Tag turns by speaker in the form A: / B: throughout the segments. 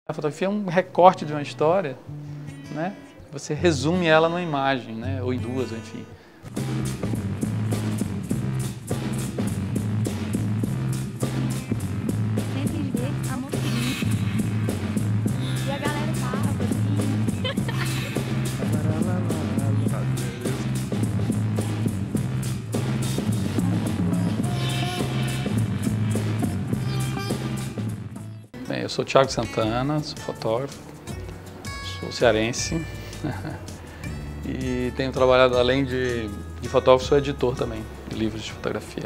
A: A fotografia é um recorte de uma história, né? Você resume ela numa imagem, né? Ou em duas, enfim.
B: Sempre ver a mocinha. E a galera tava assim.
A: Bem, eu sou Thiago Santana, sou fotógrafo, sou cearense e tenho trabalhado, além de fotógrafo, sou editor também de livros de fotografia.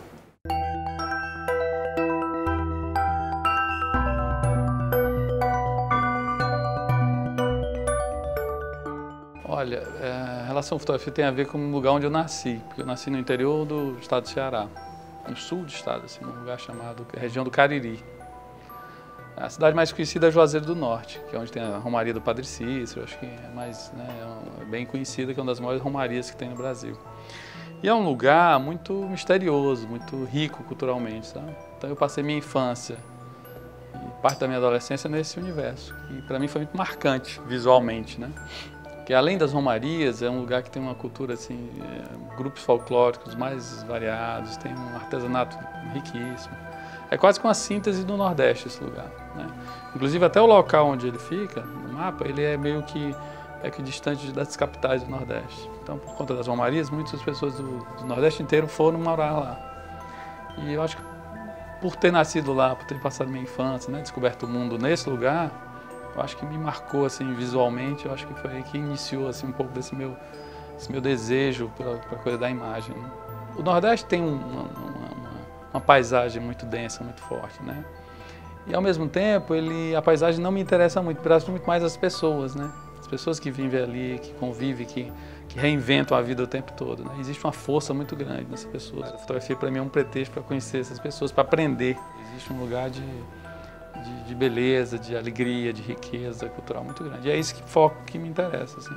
A: Olha, a relação com fotografia tem a ver com o lugar onde eu nasci, porque eu nasci no interior do estado do Ceará, no sul do estado, assim, num lugar chamado região do Cariri. A cidade mais conhecida é Juazeiro do Norte, que é onde tem a Romaria do Padre Cícero, acho que é mais, né, é bem conhecida, que é uma das maiores romarias que tem no Brasil. E é um lugar muito misterioso, muito rico culturalmente, sabe? Então eu passei minha infância e parte da minha adolescência nesse universo, que para mim foi muito marcante visualmente, né? Que além das romarias, é um lugar que tem uma cultura, assim, grupos folclóricos mais variados, tem um artesanato riquíssimo. É quase com a síntese do Nordeste esse lugar, né? Inclusive até o local onde ele fica, no mapa, ele é meio que distante das capitais do Nordeste. Então, por conta das romarias, muitas pessoas do Nordeste inteiro foram morar lá. E eu acho que por ter nascido lá, por ter passado minha infância, né, descoberto o mundo nesse lugar, eu acho que me marcou assim visualmente. Eu acho que foi aí que iniciou assim um pouco desse meu desejo pela coisa da imagem, né? O Nordeste tem uma paisagem muito densa, muito forte, né? E ao mesmo tempo, a paisagem não me interessa muito, interessa muito mais as pessoas, né? As pessoas que vivem ali, que convivem, que reinventam a vida o tempo todo, né? Existe uma força muito grande nessas pessoas. A fotografia para mim é um pretexto para conhecer essas pessoas, para aprender. Existe um lugar de beleza, de alegria, de riqueza cultural muito grande. E é esse foco que me interessa, assim.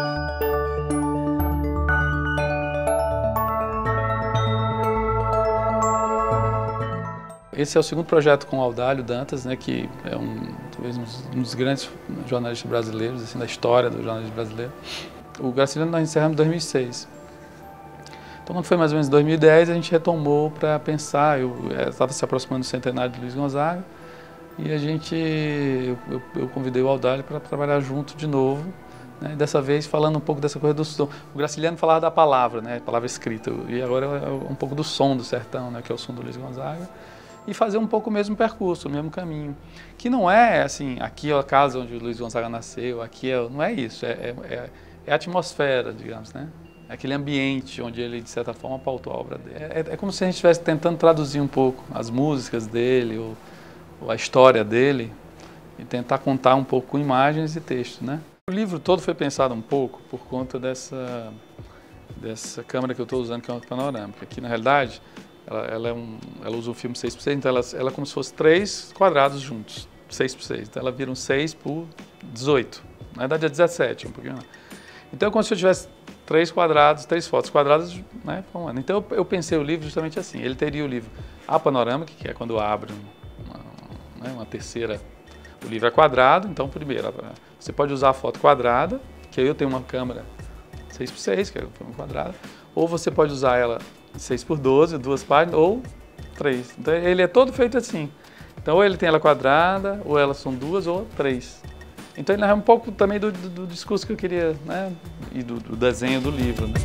A: Esse é o segundo projeto com o Audálio Dantas, né, que é talvez um dos grandes jornalistas brasileiros, assim, da história do jornalismo brasileiro. O Graciliano nós encerramos em 2006. Então, quando foi mais ou menos em 2010, a gente retomou para pensar. Eu estava se aproximando do centenário de Luiz Gonzaga e eu convidei o Audálio para trabalhar junto de novo, né, dessa vez falando um pouco dessa coisa do som. O Graciliano falava da palavra, né, palavra escrita, e agora é um pouco do som do sertão, né, que é o som do Luiz Gonzaga. E fazer um pouco o mesmo percurso, o mesmo caminho. Que não é assim, aqui é a casa onde o Luiz Gonzaga nasceu, não é isso, é a atmosfera, digamos, né? É aquele ambiente onde ele, de certa forma, pautou a obra dele. É como se a gente estivesse tentando traduzir um pouco as músicas dele, ou a história dele, e tentar contar um pouco com imagens e texto, né? O livro todo foi pensado um pouco por conta dessa câmera que eu estou usando, que é uma panorâmica, que na realidade ela usa o filme 6x6, então ela é como se fosse 3 quadrados juntos, 6x6. Então ela vira um 6 por 18. Na verdade é 17, um pouquinho mais. Então é como se eu tivesse 3 quadrados, 3 fotos quadradas, né? Então eu pensei o livro justamente assim. Ele teria o livro a panorâmica, que é quando abre uma terceira. O livro é quadrado, então primeiro você pode usar a foto quadrada, que aí eu tenho uma câmera 6x6, que é uma quadrada, ou você pode usar ela 6x12, 2 páginas, ou 3. Então ele é todo feito assim. Então ou ele tem ela quadrada, ou elas são 2 ou 3. Então ele é um pouco também do discurso que eu queria, né? E do desenho do livro, né?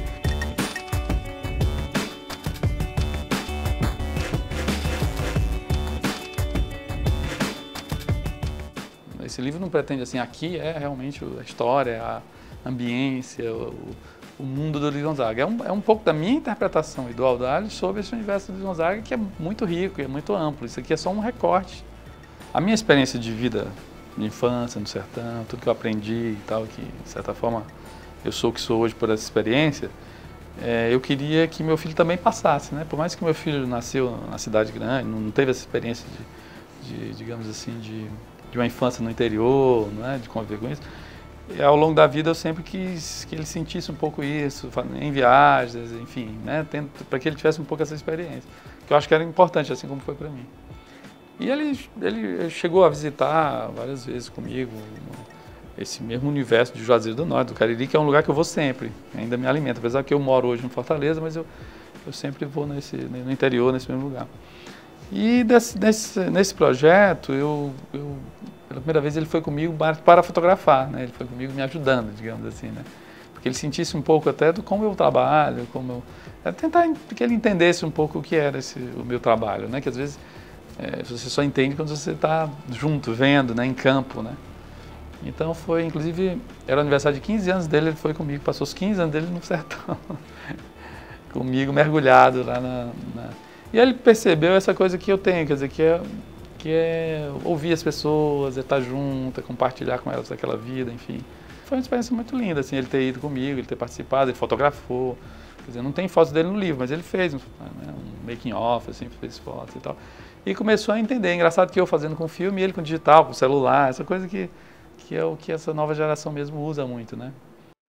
A: Esse livro não pretende assim, aqui é realmente a história, a ambiência, o mundo do Luiz Gonzaga. É um pouco da minha interpretação e do Audálio sobre esse universo do Luiz Gonzaga, que é muito rico e é muito amplo. Isso aqui é só um recorte. A minha experiência de vida, de infância, no sertão, tudo que eu aprendi e tal, que de certa forma eu sou o que sou hoje por essa experiência, eu queria que meu filho também passasse, né? Por mais que meu filho nasceu na cidade grande, não teve essa experiência digamos assim, de uma infância no interior, né? De conviver com isso. E ao longo da vida eu sempre quis que ele sentisse um pouco isso, em viagens, enfim, né, para que ele tivesse um pouco essa experiência, que eu acho que era importante, assim como foi para mim. E ele chegou a visitar várias vezes comigo esse mesmo universo de Juazeiro do Norte, do Cariri, que é um lugar que eu vou sempre, ainda me alimenta, apesar que eu moro hoje em Fortaleza, mas eu sempre vou no interior, nesse mesmo lugar. E nesse projeto, pela primeira vez ele foi comigo para fotografar, né? Ele foi comigo me ajudando, digamos assim, né? Porque ele sentisse um pouco até do como eu trabalho, tentar que ele entendesse um pouco o que era o meu trabalho, né? Que às vezes você só entende quando você está junto, vendo, né? Em campo, né? Então foi, inclusive, era o aniversário de 15 anos dele, ele foi comigo, passou os 15 anos dele no sertão, comigo mergulhado lá E ele percebeu essa coisa que eu tenho, quer dizer, que é ouvir as pessoas, é estar junto, é compartilhar com elas aquela vida, enfim. Foi uma experiência muito linda, assim, ele ter ido comigo, ele ter participado, ele fotografou. Quer dizer, não tem fotos dele no livro, mas ele fez um making off, assim, fez fotos e tal. E começou a entender. É engraçado que eu fazendo com filme e ele com digital, com celular, essa coisa que é o que essa nova geração mesmo usa muito, né?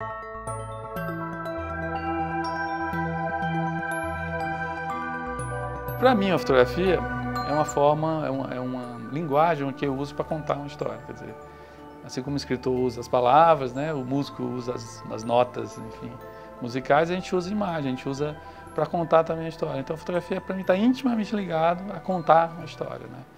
A: Para mim, a fotografia é uma forma, é uma linguagem que eu uso para contar uma história. Quer dizer, assim como o escritor usa as palavras, né, o músico usa as notas, enfim, musicais, a gente usa imagem, a gente usa para contar também a história. Então, a fotografia, para mim, está intimamente ligado a contar uma história, né?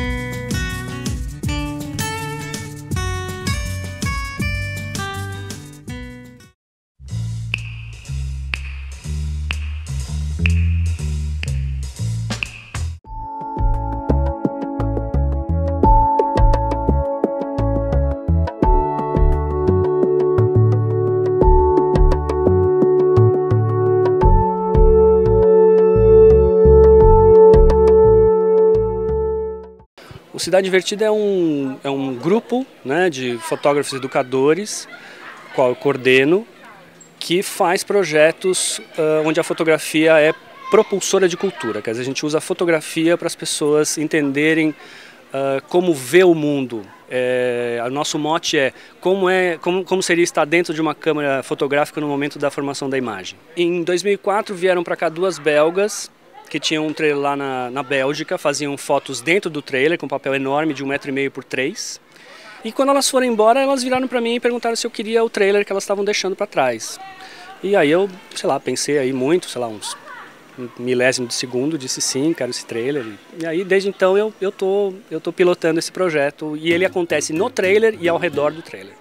C: O Cidade Invertida é um grupo, né, de fotógrafos educadores, qual eu coordeno, que faz projetos onde a fotografia é propulsora de cultura. Quer dizer, a gente usa a fotografia para as pessoas entenderem como ver o mundo. O nosso mote é como seria estar dentro de uma câmera fotográfica no momento da formação da imagem. Em 2004 vieram para cá duas belgas, que tinham um trailer lá na Bélgica, faziam fotos dentro do trailer, com um papel enorme de 1,5 m por 3. E quando elas foram embora, elas viraram para mim e perguntaram se eu queria o trailer que elas estavam deixando para trás. E aí eu, sei lá, pensei aí muito, sei lá, uns milésimo de segundo, disse sim, quero esse trailer. E aí, desde então, eu tô pilotando esse projeto, e ele acontece no trailer e ao redor do trailer.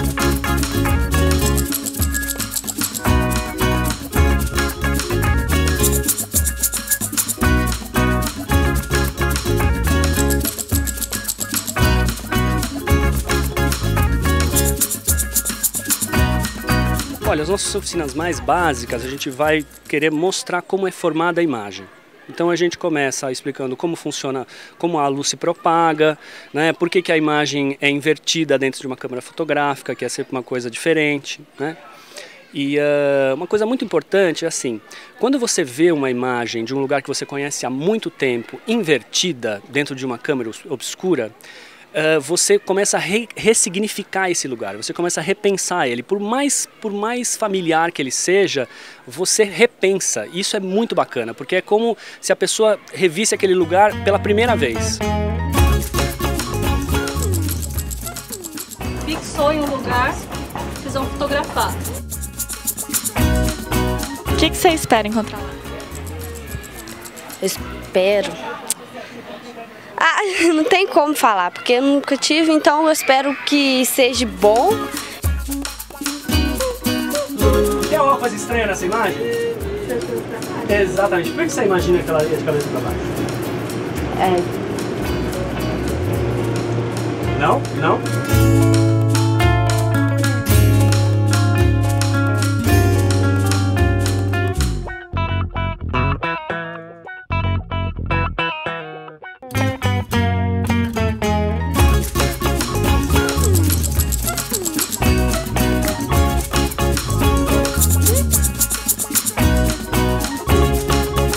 C: Olha, as nossas oficinas mais básicas, a gente vai querer mostrar como é formada a imagem. Então a gente começa explicando como funciona, como a luz se propaga, né, por que a imagem é invertida dentro de uma câmera fotográfica, que é sempre uma coisa diferente, né? E uma coisa muito importante é assim, quando você vê uma imagem de um lugar que você conhece há muito tempo, invertida dentro de uma câmera obscura, você começa a ressignificar esse lugar, você começa a repensar ele. Por mais familiar que ele seja, você repensa. Isso é muito bacana, porque é como se a pessoa revisse aquele lugar pela primeira vez.
D: Fixou em um lugar, vocês vão fotografar.
B: O que você espera encontrar lá?
E: Eu espero... não tem como falar, porque eu nunca tive, então eu espero que seja bom.
C: Tem alguma coisa estranha nessa imagem? Exatamente. Por que você imagina que ela ia de cabeça para baixo? Não? Não?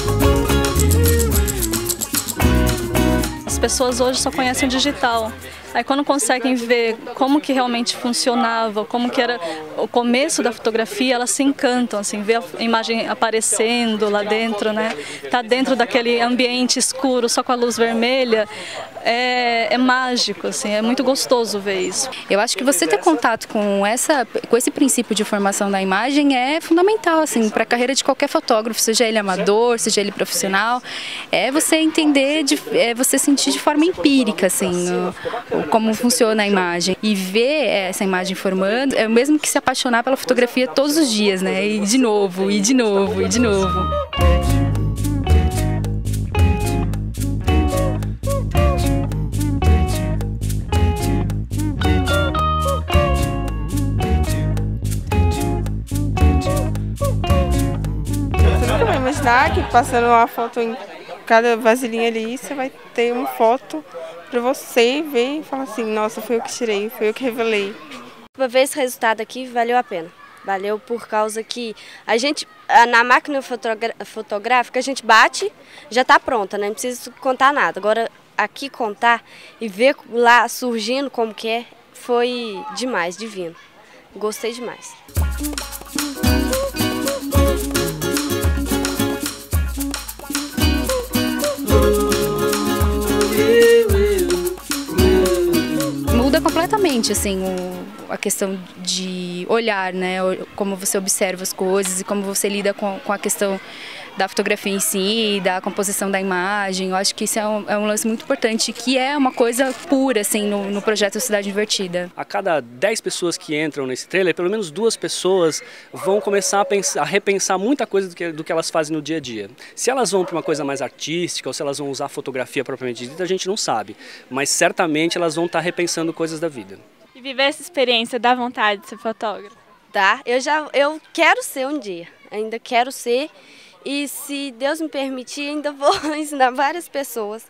D: As pessoas hoje só conhecem o digital. Aí quando conseguem ver como que realmente funcionava, como que era o começo da fotografia, elas se encantam, assim, ver a imagem aparecendo lá dentro, né? Tá dentro daquele ambiente escuro, só com a luz vermelha, é mágico, assim, é muito gostoso ver isso.
F: Eu acho que você ter contato com esse princípio de formação da imagem é fundamental, assim, para a carreira de qualquer fotógrafo, seja ele amador, seja ele profissional. É você entender, você sentir de forma empírica, assim, como funciona a imagem. E ver essa imagem formando é o mesmo que se apaixonar pela fotografia todos os dias, né? E de novo, e de novo, e de novo.
G: Imaginar que passando uma foto em cada vasilhinha ali, você vai ter uma foto para você ver e falar assim, nossa, foi eu que tirei, foi eu que revelei.
E: Para ver esse resultado aqui, valeu a pena. Valeu por causa que a gente, na máquina fotográfica, a gente bate, já está pronta, né? Não precisa contar nada. Agora, aqui contar e ver lá surgindo como que é, foi demais, divino. Gostei demais.
F: Muda completamente, assim, a questão de olhar, né? Como você observa as coisas e como você lida com a questão da fotografia em si, da composição da imagem. Eu acho que isso é um lance muito importante, que é uma coisa pura, assim, no projeto Cidade Invertida.
C: A cada 10 pessoas que entram nesse trailer, pelo menos 2 pessoas vão começar a repensar muita coisa do que elas fazem no dia a dia. Se elas vão para uma coisa mais artística ou se elas vão usar a fotografia propriamente dita, a gente não sabe. Mas certamente elas vão estar repensando coisas da vida.
B: E viver essa experiência dá vontade de ser fotógrafo?
E: Tá, eu quero ser um dia, ainda quero ser. E se Deus me permitir, ainda vou ensinar várias pessoas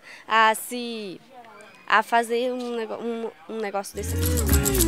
E: a fazer um negócio desse aqui.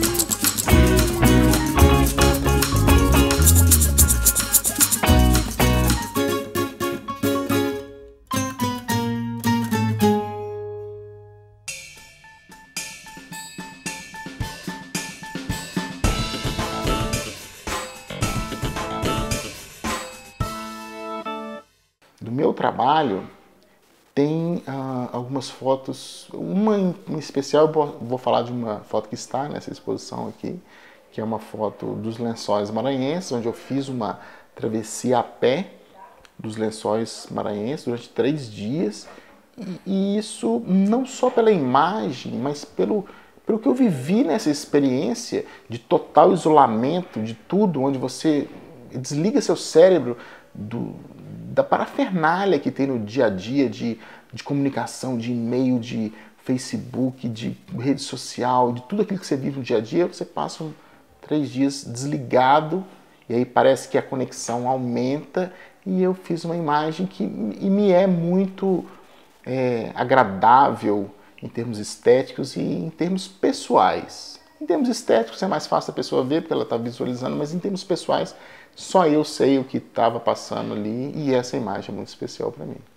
H: Do meu trabalho tem algumas fotos, uma em especial, eu vou falar de uma foto que está nessa exposição aqui, que é uma foto dos Lençóis Maranhenses, onde eu fiz uma travessia a pé dos Lençóis Maranhenses durante 3 dias, e isso não só pela imagem, mas pelo que eu vivi nessa experiência de total isolamento de tudo, onde você desliga seu cérebro da parafernália que tem no dia a dia de comunicação, de e-mail, de Facebook, de rede social, de tudo aquilo que você vive no dia a dia, você passa 3 dias desligado e aí parece que a conexão aumenta, e eu fiz uma imagem que me é muito agradável em termos estéticos e em termos pessoais. Em termos estéticos é mais fácil a pessoa ver porque ela está visualizando, mas em termos pessoais só eu sei o que estava passando ali, e essa imagem é muito especial para mim.